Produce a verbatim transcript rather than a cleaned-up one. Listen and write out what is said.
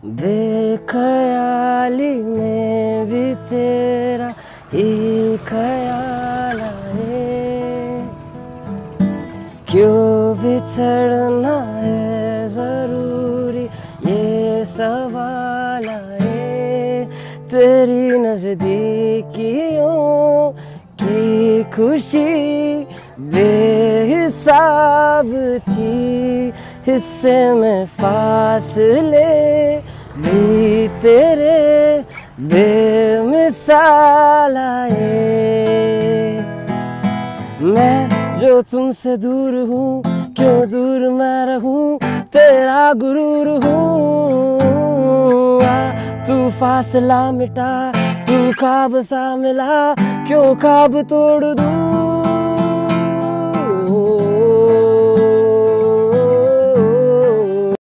बेख्याली में भी तेरा ही ख्याल आए, क्यों बिछड़ना है जरूरी ये सवाल आए। तेरी नजदीकियों की खुशी बेहिसाब थी, हिस्से में फासले भी तेरे बेमिसाल आए। मैं जो तुमसे दूर हूँ, क्यों दूर मैं रहूँ, तेरा गुरूर हूँ। तू फासला मिटा, तू ख्वाब सा मिला, क्यों ख्वाब तोड़ दूँ।